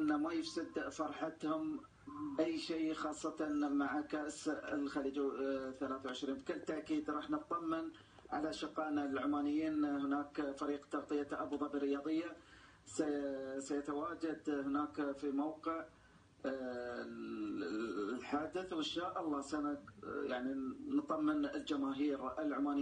أن ما يفسد فرحتهم أي شيء، خاصة مع كأس الخليج 23. بكل تأكيد راح نطمن على شقائنا العمانيين. هناك فريق تغطية أبو ظبي الرياضية سيتواجد هناك في موقع الحادث، وإن شاء الله يعني نطمن الجماهير العمانية.